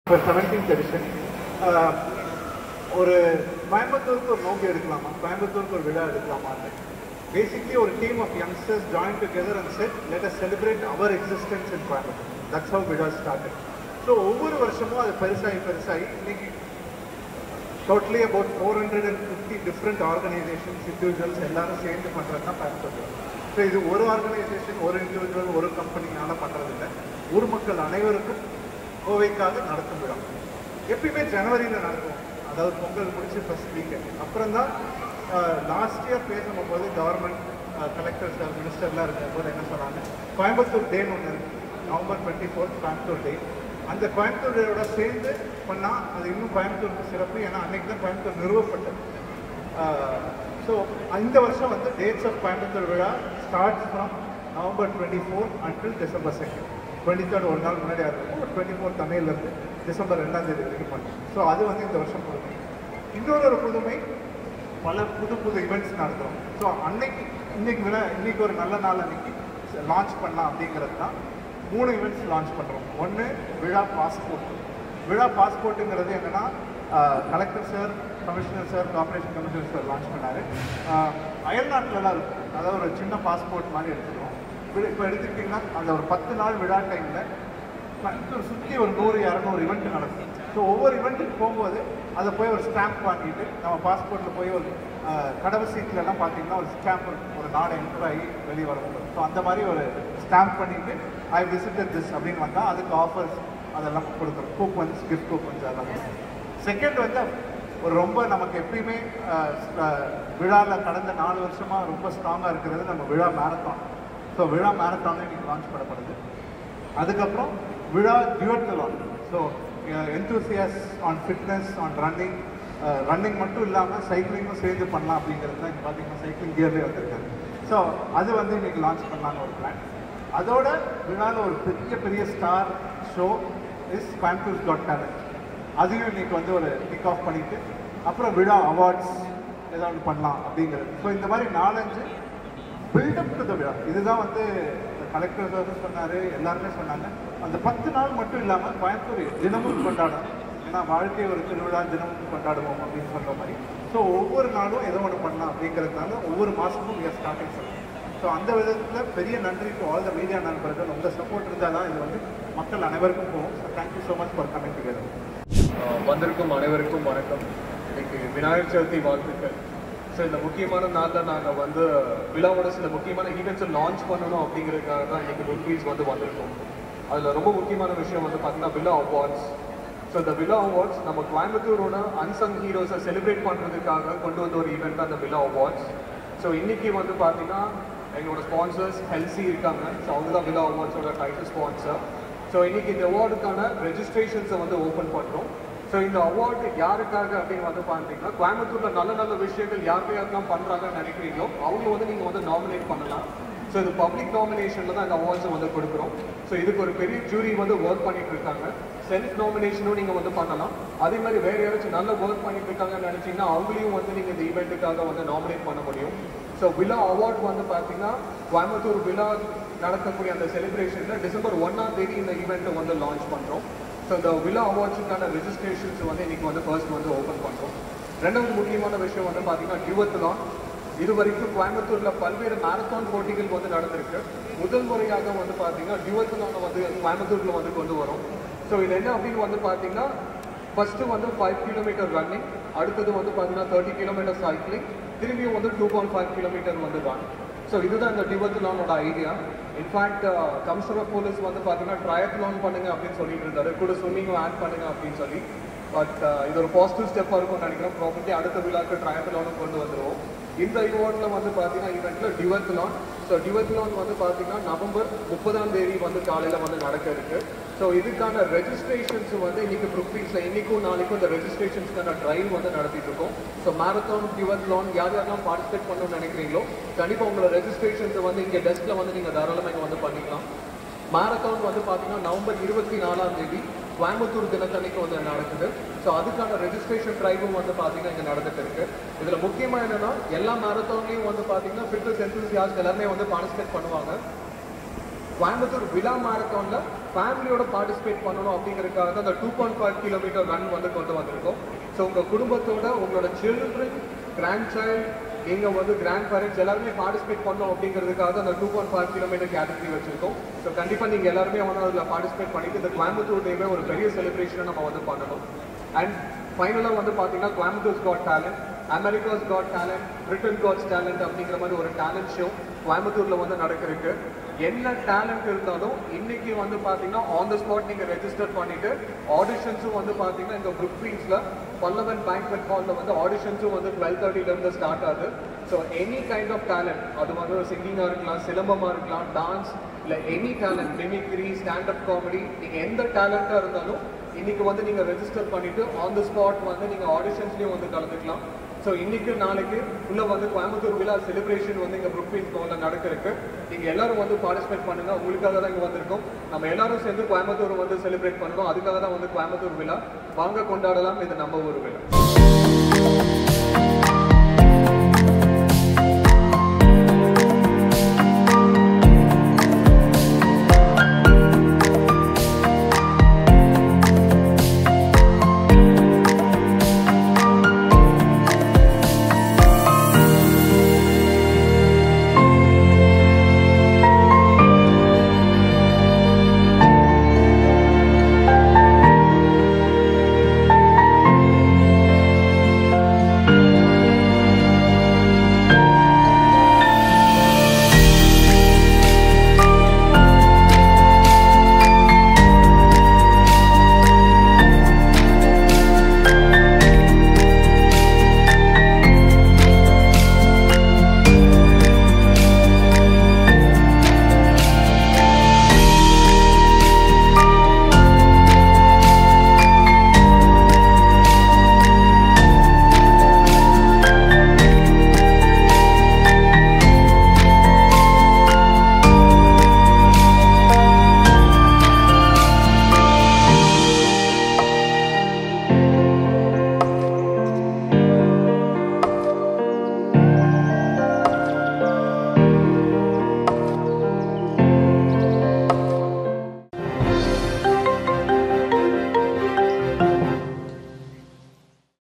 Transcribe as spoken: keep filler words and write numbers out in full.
For seventeenth edition, ஒரு கோயம்புத்தூருக்கு ஒரு நோக்கி எடுக்கலாமா, கோயம்புத்தூருக்கு ஒரு விழா எடுக்கலாமான்னு basically ஒரு team of youngsters joined together and said, let us celebrate our existence in Coimbatore. That's how Vida started. So ஒவ்வொரு வருஷமும் அது பெருசாகி பெருசாகி இன்னைக்கு totally about four hundred fifty different organizations, individuals எல்லாரும் சேர்ந்து பண்ணுறது தான் கோயம்புத்தூர். ஸோ இது ஒரு ஆர்கனைசேஷன், ஒரு இண்டிவிஜுவல், ஒரு கம்பெனினால பண்ணுறதில்லை. ஊர் மக்கள் அனைவருக்கும் கோவைக்காக நடத்தும் விழா. எப்பயுமே ஜனவரியில் நடக்கும், அதாவது பொங்கல் முடிச்சு ஃபர்ஸ்ட் வீக்கெண்ட். அப்புறம் தான் லாஸ்ட் இயர் பேசும் போது கவர்மெண்ட் கலெக்டர் சார் மினிஸ்டர்லாம் இருக்கும்போது என்ன சொன்னாங்க, கோயம்புத்தூர் டேன்னு ஒன்று இருக்குது, November twenty fourth Coimbatore day. அந்த கோயம்புத்தூர் டேயோட சேர்ந்து பண்ணால் அது இன்னும் கோயம்புத்தூருக்கு சிறப்பு. ஏன்னா அன்றைக்கி தான் கோயம்புத்தூர் நிறுவப்பட்டது. ஸோ இந்த வருஷம் வந்து டேட்ஸ் ஆஃப் கோயம்புத்தூர் விழா starts from November twenty four until December second. Twenty third ஒரு நாள் முன்னாடியாக இருக்கும், ஒரு டுவெண்ட்டி ஃபோர் தமிழ்லேருந்து டிசம்பர் ரெண்டாம் தேதி வரைக்கும் பண்ணுவோம். ஸோ அது வந்து இந்த வருஷம் புதுமை. இன்னொரு ஒரு புதுமை, பல புது புது ஈவெண்ட்ஸ் நடத்துகிறோம். ஸோ அன்னைக்கு இன்னைக்கு விழா, இன்னைக்கு ஒரு நல்ல நாள் அன்னைக்கு லான்ச் பண்ணலாம் அப்படிங்கிறது தான் மூணு ஈவெண்ட்ஸ் லான்ச் பண்ணுறோம். ஒன்று விழா பாஸ்போர்ட். விழா பாஸ்போர்ட்டுங்கிறது என்னென்னா, collector sir, commissioner sir, corporation commissioner sir launch பண்ணார். அயல்நாட்டிலலாம் இருக்கும், அதாவது ஒரு சின்ன பாஸ்போர்ட் மாதிரி எடுத்துக்கிறோம். இப்போ எடுத்துக்கிட்டிங்கன்னா அந்த ஒரு பத்து நாள் விழா டைமில் கோயம்புத்தூர் சுற்றி ஒரு நூறு இரநூறு இவெண்ட் நடக்கும். ஸோ ஒவ்வொரு இவெண்ட்டுக்கு போகும்போது அதை போய் ஒரு ஸ்டாம்ப் வாங்கிட்டு நம்ம பாஸ்போர்ட்டில் போய் ஒரு கடவு சீட்லலாம் பார்த்தீங்கன்னா ஒரு ஸ்டாம்ப் ஒரு நாடு என்டர் ஆகி வெளியே வரும்போது, ஸோ அந்த மாதிரி ஒரு ஸ்டாம்ப் பண்ணிவிட்டு ஐ விசிட்டட் திஸ் அப்படின்னு வந்தால் அதுக்கு ஆஃபர்ஸ் அதெல்லாம் கொடுக்குறோம், கூப்பன்ஸ், கிஃப்ட் கூப்பன்ஸ் அதெல்லாம். செகண்ட் வந்து ஒரு ரொம்ப நமக்கு எப்பயுமே விழாவில் கடந்த நாலு வருஷமாக ரொம்ப ஸ்ட்ராங்காக இருக்கிறது நம்ம விழா மேரத்தான். ஸோ விழா மேரத்தானே இன்னைக்கு லான்ச் பண்ணப்படுது. அதுக்கப்புறம் விழா duathlon. So enthusiasts on fitness, on running, running மட்டும் இல்லாமல் சைக்கிளிங்கும் சேர்ந்து பண்ணலாம் அப்படிங்கிறது தான். இங்கே பார்த்தீங்கன்னா சைக்கிளிங் கியர்லேயே வந்திருக்காரு. ஸோ அது வந்து இன்றைக்கி லான்ச் பண்ணலான்னு ஒரு பிளான். அதோட விழாவில் ஒரு பெரிய பெரிய star show is Coimbatore got talent. அதையும் இன்றைக்கி வந்து ஒரு கிக் ஆஃப் பண்ணிவிட்டு அப்புறம் விழா அவார்ட்ஸ் ஏதாவது பண்ணலாம் அப்படிங்கிறது. ஸோ இந்த மாதிரி நாலஞ்சு பில்டப் டு த விழா. இதுதான் வந்து கலெக்டர் சார் சொன்னார், எல்லாருமே சொன்னாங்க. அந்த பத்து நாள் மட்டும் இல்லாமல் கோயம்புத்தூர் தினமும் கொண்டாடணும். ஏன்னா வாழ்க்கை ஒரு திருவிழா, தினமும் கொண்டாடுவோம் அப்படின்னு சொல்கிற மாதிரி. ஸோ ஒவ்வொரு நாளும் ஏதோ ஒன்று பண்ணலாம் அப்படிங்கிறதுனால ஒவ்வொரு மாதமும் we are starting something. So அந்த விதத்தில் பெரிய நன்றி டு ஆல் த மீடியா நண்பர்கள். உங்கள் சப்போர்ட் இருந்தால் தான் இது வந்து மக்கள் அனைவருக்கும் போகும். So thank you so much for coming together. வந்திருக்கும் அனைவருக்கும் வணக்கம். இன்னைக்கு விநாயகர் சதுர்த்தி வாழ்த்துக்கள். ஸோ இந்த முக்கியமான நாளில் நாங்கள் வந்து விழாவோட சில முக்கியமான ஈவெண்ட்ஸை லான்ச் பண்ணணும் அப்படிங்கிறதுக்காக தான் எங்கள் முக்கியஸ் வந்து வந்திருக்கோம். அதில் ரொம்ப முக்கியமான விஷயம் வந்து பார்த்தீங்கன்னா விழா அவார்ட்ஸ். ஸோ இந்த விழா அவார்ட்ஸ் நம்ம கோயம்புத்தூரோட அன்சங் ஹீரோஸை செலிப்ரேட் பண்ணுறதுக்காக கொண்டு வந்த ஒரு ஈவெண்ட் தான் இந்த விழா அவார்ட்ஸ். ஸோ இன்றைக்கி வந்து பார்த்தீங்கன்னா எங்களோட ஸ்பான்சர்ஸ் ஹெல்சி இருக்காங்க. ஸோ அவங்க தான் விழா அவார்ட்ஸோட டைட்டில் ஸ்பான்சர். ஸோ இன்றைக்கி இந்த அவார்டுக்கான ரெஜிஸ்ட்ரேஷன்ஸை வந்து ஓப்பன் பண்ணுறோம். ஸோ இந்த அவார்டு யாருக்காக அப்படின்னு வந்து பார்த்தீங்கன்னா, கோயம்புத்தூரில் நல்ல நல்ல விஷயங்கள் யாருக்கு யாருக்கெல்லாம் பண்ணுறாங்கன்னு நினைக்கிறீங்களோ அவங்க வந்து நீங்கள் வந்து நாமினேட் பண்ணலாம். ஸோ இது பப்ளிக் நாமினேஷனில் தான் இந்த அவார்ட்ஸை வந்து கொடுக்குறோம். ஸோ இதுக்கு ஒரு பெரிய ஜூரி வந்து ஒர்க் பண்ணிட்டு இருக்காங்க. செல்ஃப் நாமினேஷனும் நீங்கள் வந்து பண்ணலாம். அதே மாதிரி வேறு யாராச்சும் நல்ல ஒர்க் பண்ணிட்டு இருக்காங்கன்னு நினச்சிங்கன்னா அவங்களையும் வந்து நீங்கள் இந்த ஈவெண்ட்டுக்காக வந்து நாமினேட் பண்ண முடியும். ஸோ விழா அவார்ட் வந்து பார்த்தீங்கன்னா கோயம்புத்தூர் விழா நடக்கக்கூடிய அந்த செலிப்ரேஷனில் டிசம்பர் ஒன்றாம் தேதி இந்த ஈவெண்ட்டை வந்து லான்ச் பண்ணுறோம். ஸோ இந்த விழா அவார்ட்ஸுக்கான ரெஜிஸ்ட்ரேஷன்ஸ் வந்து இன்றைக்கி வந்து ஃபர்ஸ்ட் வந்து ஓப்பன் பண்ணுறோம். ரெண்டாவது முக்கியமான விஷயம் வந்து பார்த்தீங்கன்னா டியூவத்லான். இது வரைக்கும் கோயம்புத்தூரில் பல்வேறு மேரத்தான் போட்டிகள் வந்து நடந்திருக்கு. முதல் முறையாக வந்து பார்த்தீங்கன்னா டியூவத்லானை வந்து கோயம்புத்தூரில் வந்து கொண்டு வரும். ஸோ இது என்ன அப்படின்னு வந்து பார்த்தீங்கன்னா, ஃபஸ்ட்டு வந்து ஃபைவ் கிலோமீட்டர் ரன்னிங், அடுத்தது வந்து பார்த்தீங்கன்னா தேர்ட்டி கிலோமீட்டர் சைக்கிளிங், திரும்பியும் வந்து டூ பாயிண்ட் ஃபைவ் கிலோமீட்டர் வந்து ரன். ஸோ இதுதான் இந்த டியூவத்லானோட ஐடியா. இன்ஃபேக்ட் கமிஷனர் ஆஃப் போலீஸ் வந்து பார்த்தீங்கன்னா ட்ரையத்லான் பண்ணுங்க அப்படின்னு சொல்லிட்டு இருந்தாரு, கூட ஸ்விம்மிங்கும் ஆட் பண்ணுங்க அப்படின்னு சொல்லி. பட் இது ஒரு பாசிட்டிவ் ஸ்டெப்பாக இருக்கும்னு நினைக்கிறோம். ப்ராபப்ளி அடுத்த விழாக்கு ட்ரையத்லானும் கொண்டு வந்துடுவோம். இந்த ஈவெண்ட்டில் வந்து பார்த்தீங்கன்னா ஈவெண்ட்டில் டியூவத்லான். ஸோ டியூவத்லான் வந்து பார்த்தீங்கன்னா நவம்பர் முப்பதாம் தேதி வந்து காலையில் வந்து நடக்க இருக்கு. ஸோ இதுக்கான ரெஜிஸ்ட்ரேஷன்ஸ் வந்து இன்னைக்கு ப்ரூஃபீஸில் இன்றைக்கும் நாளைக்கும் இந்த ரெஜிஸ்ட்ரேஷன்ஸ்க்கான ட்ரைவ் வந்து நடத்திட்டு இருக்கோம். ஸோ மேரத்தான், டியூவத்லான் யார் யாரெல்லாம் பார்ட்டிசிபேட் பண்ணணும்னு நினைக்கிறீங்களோ கண்டிப்பாக உங்களோட ரெஜிஸ்ட்ரேஷன்ஸை வந்து இங்கே டெஸ்ட்டில் வந்து நீங்கள் தாராளமாக இங்கே வந்து பண்ணிக்கலாம். மேரத்தான் வந்து பார்த்தீங்கன்னா நவம்பர் இருபத்தி நாலாம் தேதி கோயம்புத்தூர் தினத்தன்னைக்கு வந்து நடக்குது. ஸோ அதுக்கான ரெஜிஸ்ட்ரேஷன் ட்ரைவும் வந்து பார்த்தீங்கன்னா இங்கே நடந்துட்டு இருக்கு. இதில் முக்கியமாக என்னென்னா எல்லா மேரத்தான்லையும் வந்து பார்த்தீங்கன்னா ஃபிட்னஸ் என்தூசியாஸ்ட் எல்லாருமே வந்து பார்ட்டிசிபேட் பண்ணுவாங்க. கோயம்புத்தூர் விழா மேரத்தானில் ஃபேமிலியோட பார்ட்டிசிபேட் பண்ணணும் அப்படிங்கிறதுக்காக தான் அந்த two point five kilometre run வந்து கொண்டு வந்திருக்கோம். ஸோ உங்கள் குடும்பத்தோட உங்களோட சில்ட்ரன், கிராண்ட் சைல்டு, நீங்கள் வந்து கிராண்ட் பேரண்ட்ஸ் எல்லாருமே பார்ட்டிசிபேட் பண்ணணும் அப்படிங்கிறதுக்காக அந்த two point five kilometre category வச்சிருக்கோம். ஸோ கண்டிப்பாக நீங்கள் எல்லாருமே வந்து அதில் பார்ட்டிசிபேட் பண்ணிட்டு இந்த கோயம்புத்தூர் டேவே ஒரு பெரிய செலிப்ரேஷனை நம்ம வந்து பண்ணணும். அண்ட் ஃபைனலாக வந்து பார்த்தீங்கன்னா Coimbatore's got talent, America's got talent, Britain gots talent அப்படிங்கிற மாதிரி ஒரு டேலண்ட் ஷோ கோயம்புத்தூரில் வந்து நடக்கிறதுக்கு. என்ன டேலண்ட் இருந்தாலும் இன்னைக்கு வந்து பார்த்தீங்கன்னா ஆன் த ஸ்பாட் நீங்கள் ரெஜிஸ்டர் பண்ணிட்டு ஆடிஷன்ஸும் வந்து பார்த்தீங்கன்னா இந்த புக் ஃபீஸில் பல்லவன் பேங்க்வெட் ஹாலில் வந்து ஆடிஷன்ஸும் வந்து டுவெல் தேர்ட்டிலேருந்து ஸ்டார்ட் ஆகுது. So any kind of talent, அது வந்து சிங்கிங்காக இருக்கலாம், சிலம்பமாக இருக்கலாம், டான்ஸ், இல்லை any talent, mimicry, stand up comedy, நீங்கள் எந்த டேலண்ட்டாக இருந்தாலும் இன்னைக்கு வந்து நீங்கள் ரெஜிஸ்டர் பண்ணிட்டு ஆன் த ஸ்பாட் வந்து நீங்கள் ஆடிஷன்ஸ்லேயும் வந்து கலந்துக்கலாம். ஸோ இன்னைக்கு நாளைக்கு உள்ள வந்து கோயம்புத்தூர் விழா செலிப்ரேஷன் வந்து இங்கே புக்ஃபீல்ட் கோவில் நடக்கிறதுக்கு நீங்கள் எல்லாரும் வந்து பார்ட்டிசிபேட் பண்ணுங்க. உங்களுக்காக தான் இங்கே வந்திருக்கோம். நம்ம எல்லாரும் சேர்ந்து கோயம்புத்தூர் வந்து செலிப்ரேட் பண்ணணும். அதுக்காக தான் வந்து கோயம்புத்தூர் விழா. வாங்க கொண்டாடலாம், இது நம்ம ஒரு விழா.